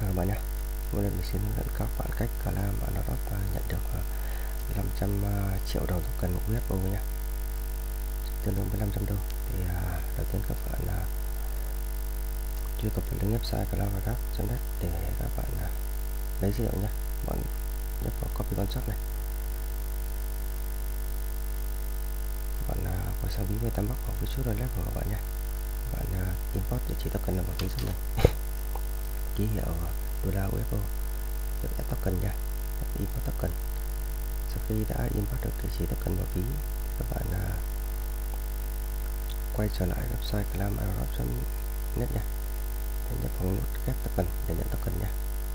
Các bạn nhé, hôm nay mình xin hướng dẫn các bạn cách làm Airdrop và nhận được 500 triệu đồng token UFO nhé, tương đương với 500 đô. Thì đầu tiên các bạn truy cập vào link website cloud.net để các bạn lấy dữ liệu nhé. Bạn nhấp vào copy contract này, bạn quay sang ví MetaMask hoặc Virtual Wallet của các bạn nhé. Bạn import địa chỉ token là một tí giúp này, ký hiệu đô la UFO, được add token nha, import token. Sau khi đã import được địa chỉ token vào ví, các bạn quay trở lại website clam.net nha, để nhập vào nút ghép token để nhận token nha.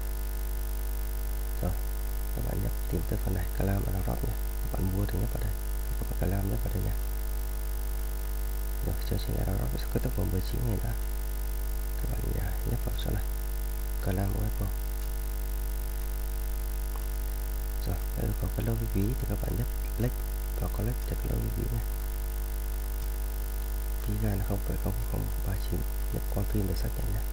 Rồi các bạn nhập tìm tới phần này clam.drop nha, các bạn mua thì nhấp vào đây, các bạn clam nhấp vào đây nha. Rồi chương trình Airdrop sẽ kết thúc vào 19 ngày nữa, các bạn nhấp vào chỗ này clam UFO. Rồi đây có cái lô ví thì các bạn nhấp click vào collect để cái lô ví nha. Phí ga là 0,00039, nhập qua pin để xác nhận nha.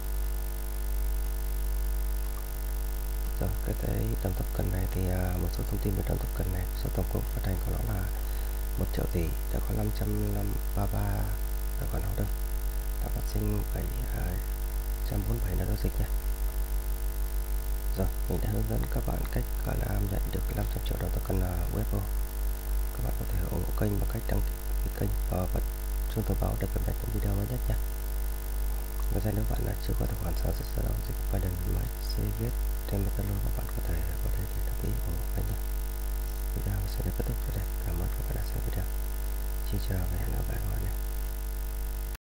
Rồi cái đồng token này thì một số thông tin về đồng token này, số tổng cộng phát hành của nó là 1 triệu tỷ, đã có 533 tài khoản order, đã phát sinh 747 là giao dịch nha. Rồi mình đã hướng dẫn các bạn cách làm nhận được 500 triệu đồng token UFO. Các bạn có thể ủng hộ kênh bằng cách đăng ký kênh và bật chuông thông báo để cập nhật những video mới nhất nha. Ngoài ra nếu bạn chưa có tài khoản giao dịch Binance MyCGate trên Metalo, các bạn có thể vào đây để đăng ký ủng hộ kênh nhé. Video sẽ được kết thúc tại đây. Cảm ơn các bạn đã xem video. Xin chào và hẹn gặp lại các bạn nhé.